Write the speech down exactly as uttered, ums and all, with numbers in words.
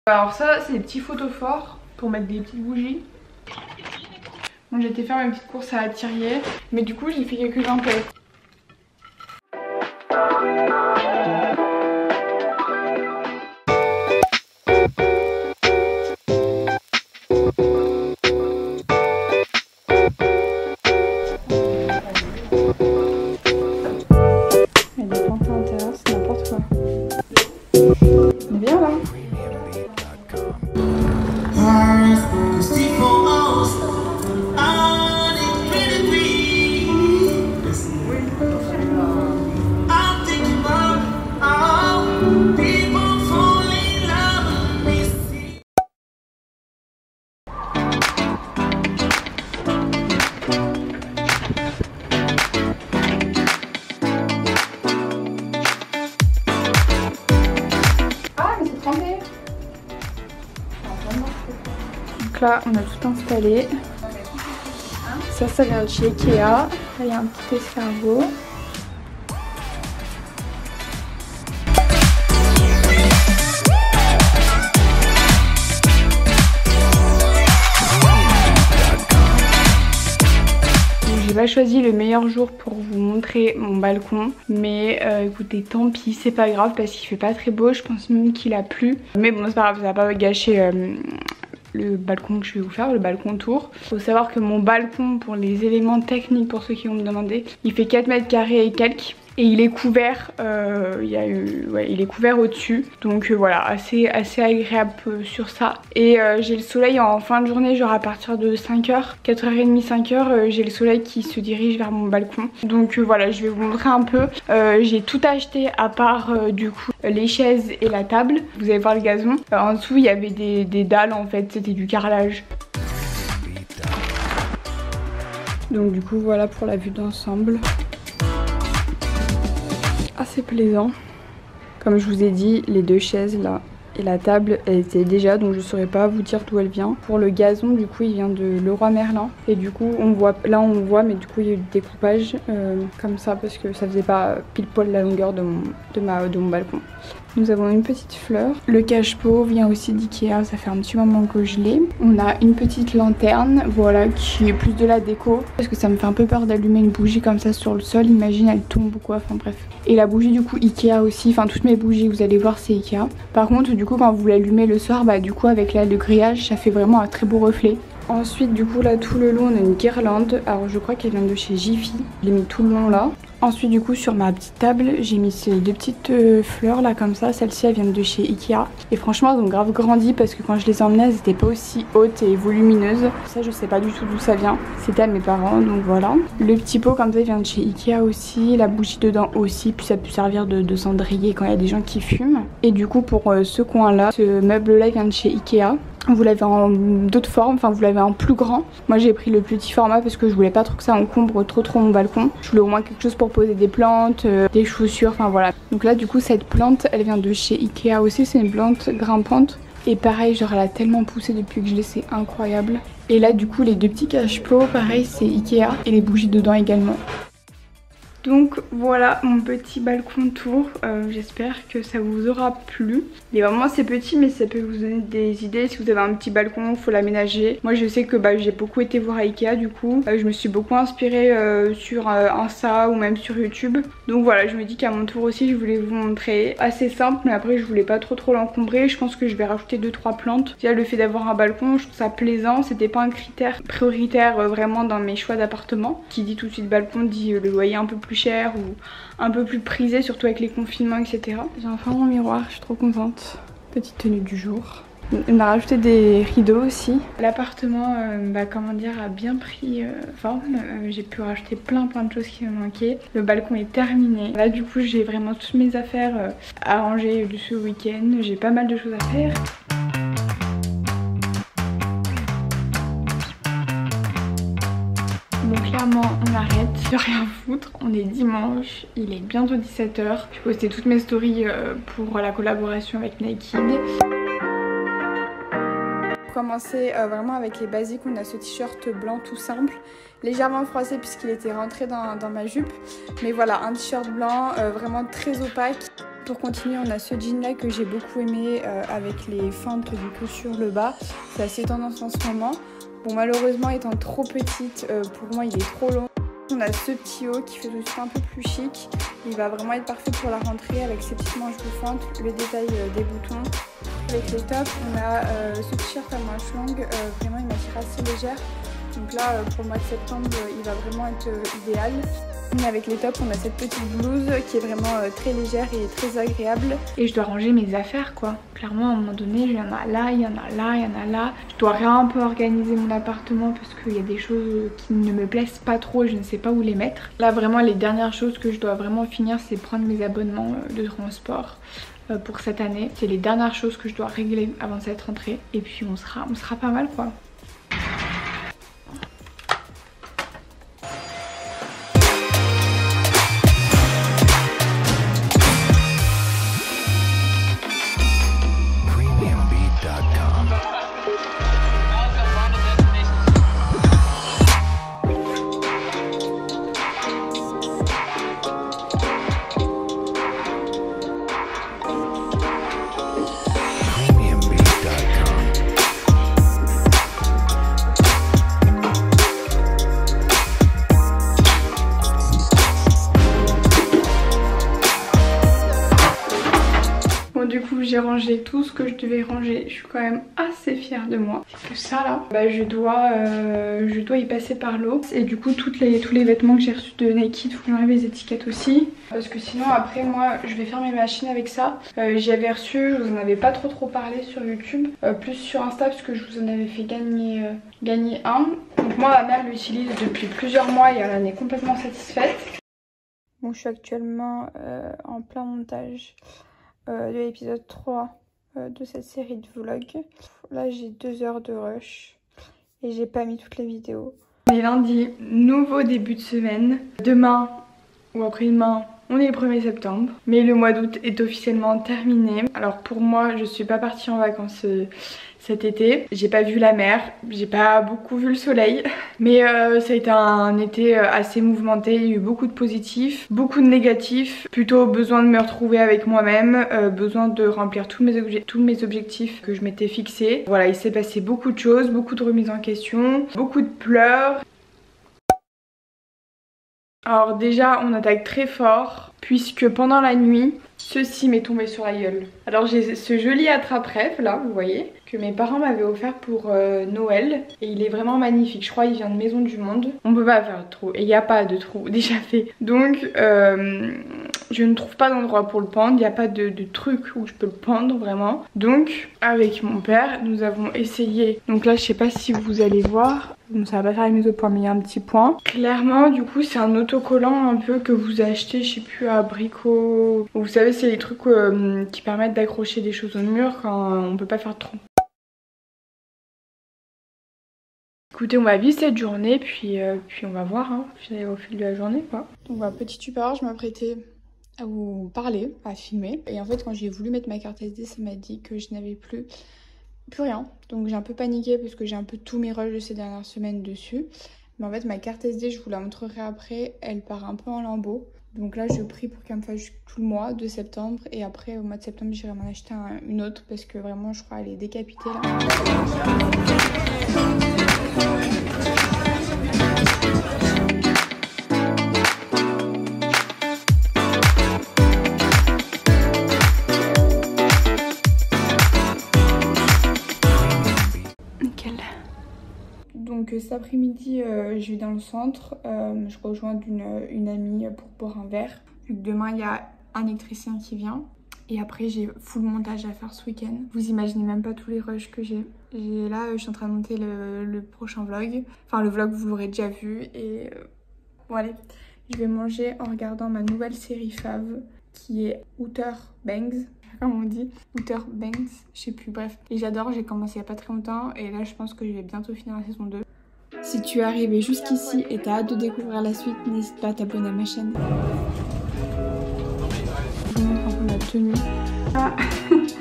Alors ça c'est des petits photophores pour mettre des petites bougies. Bon, j'ai été faire mes petites courses à Thirier, mais du coup j'ai fait quelques impôts. Là on a tout installé. Ça ça vient de chez Ikea. Là il y a un petit escargot. J'ai pas choisi le meilleur jour pour vous montrer mon balcon, mais euh, écoutez, tant pis, c'est pas grave parce qu'il fait pas très beau, je pense même qu'il a plu, mais bon c'est pas grave, ça va pas gâcher euh, le balcon que je vais vous faire, le balcon tour. Faut savoir que mon balcon, pour les éléments techniques, pour ceux qui vont me demander, il fait quatre mètres carrés et quelques. Et il est couvert, euh, il, y a eu, ouais, il est couvert au-dessus. Donc euh, voilà, assez, assez agréable euh, sur ça. Et euh, j'ai le soleil en fin de journée, genre à partir de cinq heures, quatre heures trente, cinq heures, euh, j'ai le soleil qui se dirige vers mon balcon. Donc euh, voilà, je vais vous montrer un peu. Euh, j'ai tout acheté à part euh, du coup les chaises et la table. Vous allez voir le gazon. Euh, en dessous, il y avait des, des dalles en fait, c'était du carrelage. Donc du coup, voilà pour la vue d'ensemble. Assez plaisant. Comme je vous ai dit, les deux chaises là et la table elle était déjà, donc je saurais pas vous dire d'où elle vient. Pour le gazon du coup il vient de Leroy Merlin et du coup on voit, là on voit, mais du coup il y a eu du découpage euh, comme ça parce que ça faisait pas pile poil la longueur de mon, de ma, de mon balcon. Nous avons une petite fleur. Le cache-pot vient aussi d'Ikea, ça fait un petit moment que je l'ai. On a une petite lanterne, voilà, qui est plus de la déco. Parce que ça me fait un peu peur d'allumer une bougie comme ça sur le sol, imagine elle tombe ou quoi, enfin bref. Et la bougie du coup Ikea aussi, enfin toutes mes bougies vous allez voir c'est Ikea. Par contre du coup quand vous l'allumez le soir, bah du coup avec là, le grillage ça fait vraiment un très beau reflet. Ensuite du coup là tout le long on a une guirlande, alors je crois qu'elle vient de chez Jiffy, je l'ai mis tout le long là. Ensuite du coup sur ma petite table j'ai mis ces deux petites euh, fleurs là comme ça, celles-ci elles viennent de chez Ikea. Et franchement elles ont grave grandi parce que quand je les emmenais elles n'étaient pas aussi hautes et volumineuses. Ça je sais pas du tout d'où ça vient, c'était à mes parents donc voilà. Le petit pot comme ça il vient de chez Ikea aussi, la bougie dedans aussi, puis ça peut servir de, de cendrier quand il y a des gens qui fument. Et du coup pour euh, ce coin là, ce meuble là il vient de chez Ikea. Vous l'avez en d'autres formes, enfin vous l'avez en plus grand. Moi j'ai pris le petit format parce que je voulais pas trop que ça encombre trop trop mon balcon. Je voulais au moins quelque chose pour poser des plantes, euh, des chaussures, enfin voilà. Donc là du coup cette plante elle vient de chez Ikea aussi, c'est une plante grimpante. Et pareil genre elle a tellement poussé depuis que je l'ai, c'est incroyable. Et là du coup les deux petits cache-pots, pareil c'est Ikea et les bougies dedans également. Donc voilà mon petit balcon tour, euh, j'espère que ça vous aura plu. Il est vraiment assez petit mais ça peut vous donner des idées. Si vous avez un petit balcon, il faut l'aménager. Moi je sais que bah, j'ai beaucoup été voir à Ikea du coup. Euh, je me suis beaucoup inspirée euh, sur euh, Insta ou même sur YouTube. Donc voilà, je me dis qu'à mon tour aussi je voulais vous montrer. Assez simple mais après je voulais pas trop trop l'encombrer. Je pense que je vais rajouter deux trois plantes. Déjà le fait d'avoir un balcon, je trouve ça plaisant. C'était pas un critère prioritaire euh, vraiment dans mes choix d'appartement. Qui dit tout de suite balcon dit euh, le loyer un peu plus cher ou un peu plus prisé, surtout avec les confinements etc. J'ai enfin mon miroir, je suis trop contente. Petite tenue du jour. On a rajouté des rideaux aussi. L'appartement euh, bah, comment dire, a bien pris euh, forme. Euh, j'ai pu rajouter plein plein de choses qui me manquaient. Le balcon est terminé. Là du coup j'ai vraiment toutes mes affaires euh, à ranger euh, ce week-end. J'ai pas mal de choses à faire. Bon clairement on arrête de rien foutre, on est dimanche, il est bientôt dix-sept heures. J'ai posté toutes mes stories pour la collaboration avec Naked. pour commencer euh, vraiment avec les basiques, on a ce t-shirt blanc tout simple, légèrement froissé puisqu'il était rentré dans, dans ma jupe. Mais voilà, un t-shirt blanc euh, vraiment très opaque. Pour continuer, on a ce jean là que j'ai beaucoup aimé euh, avec les fentes du coup sur le bas. C'est assez tendance en ce moment. Bon, malheureusement étant trop petite, euh, pour moi il est trop long. On a ce petit haut qui fait tout de suite un peu plus chic. Il va vraiment être parfait pour la rentrée avec ses petites manches bouffantes, le détail euh, des boutons. Avec les tops, on a euh, ce t-shirt à manches longues, euh, vraiment il m'attire assez légère. Donc là, euh, pour le mois de septembre, euh, il va vraiment être euh, idéal. Et avec les tops, on a cette petite blouse qui est vraiment euh, très légère et très agréable. Et je dois ranger mes affaires quoi. Clairement, à un moment donné, il y en a là, il y en a là, il y en a là. Je dois un peu organiser mon appartement parce qu'il y a des choses qui ne me plaisent pas trop et je ne sais pas où les mettre. Là, vraiment, les dernières choses que je dois vraiment finir, c'est prendre mes abonnements de transport pour cette année. C'est les dernières choses que je dois régler avant cette rentrée. Et puis, on sera, on sera pas mal quoi. Du coup j'ai rangé tout ce que je devais ranger, je suis quand même assez fière de moi. C'est que ça là, bah, je, dois, euh, je dois y passer par l'eau. Et du coup toutes les, tous les vêtements que j'ai reçus de Nike, il faut que j'enlève les étiquettes aussi. Parce que sinon après moi je vais faire mes machines avec ça. euh, J'y avais reçu, je vous en avais pas trop trop parlé sur YouTube, euh, plus sur Insta parce que je vous en avais fait gagner, euh, gagner un. Donc moi ma mère l'utilise depuis plusieurs mois et elle en est complètement satisfaite. Bon, je suis actuellement euh, en plein montage Euh, de l'épisode trois euh, de cette série de vlogs. Là j'ai deux heures de rush et j'ai pas mis toutes les vidéos. On est lundi, nouveau début de semaine. Demain ou après-demain on est le premier septembre, mais le mois d'août est officiellement terminé. Alors pour moi je suis pas partie en vacances euh, cet été, j'ai pas vu la mer, j'ai pas beaucoup vu le soleil, mais euh, ça a été un été assez mouvementé, il y a eu beaucoup de positifs, beaucoup de négatifs, plutôt besoin de me retrouver avec moi-même, euh, besoin de remplir tous mes, tous mes objectifs que je m'étais fixés. Voilà, il s'est passé beaucoup de choses, beaucoup de remises en question, beaucoup de pleurs. Alors déjà on attaque très fort puisque pendant la nuit ceci m'est tombé sur la gueule. Alors j'ai ce joli attrape-rêve là, vous voyez, que mes parents m'avaient offert pour euh, Noël et il est vraiment magnifique. Je crois qu'il vient de Maison du Monde. On peut pas faire de trou et il n'y a pas de trou déjà fait. Donc euh, je ne trouve pas d'endroit pour le pendre, il n'y a pas de, de truc où je peux le pendre vraiment. Donc avec mon père nous avons essayé. Donc là je sais pas si vous allez voir. Bon, ça va pas faire les mise au point mais il y a un petit point. Clairement du coup c'est un autocollant un peu que vous achetez je sais plus à Brico. Vous savez c'est les trucs euh, qui permettent d'accrocher des choses au mur quand on peut pas faire de trou. Écoutez on va vivre cette journée puis, euh, puis on va voir hein, au fil de la journée quoi. Donc voilà, petit tupeur, je m'apprêtais à vous parler, à filmer. Et en fait quand j'ai voulu mettre ma carte S D ça m'a dit que je n'avais plus plus rien, donc j'ai un peu paniqué parce que j'ai un peu tous mes rushs de ces dernières semaines dessus. Mais en fait ma carte S D je vous la montrerai après, elle part un peu en lambeaux. Donc là je prie pour qu'elle me fasse tout le mois de septembre et après au mois de septembre j'irai m'en acheter un, une autre parce que vraiment je crois elle est décapitée là. Donc cet après-midi euh, je vais dans le centre, euh, je rejoins une, une amie pour boire un verre. Vu que demain il y a un électricien qui vient. Et après j'ai full montage à faire ce week-end. Vous imaginez même pas tous les rushs que j'ai. Là je suis en train de monter le, le prochain vlog. Enfin le vlog vous l'aurez déjà vu. Et euh, bon allez, je vais manger en regardant ma nouvelle série fave qui est Outer Banks. Comme on dit, Outer Banks, je sais plus, bref. Et j'adore, j'ai commencé il y a pas très longtemps et là je pense que je vais bientôt finir la saison deux. Si tu es arrivé jusqu'ici et t'as hâte de découvrir la suite, n'hésite pas à t'abonner à ma chaîne. Je vous montre un peu ma tenue. Ah.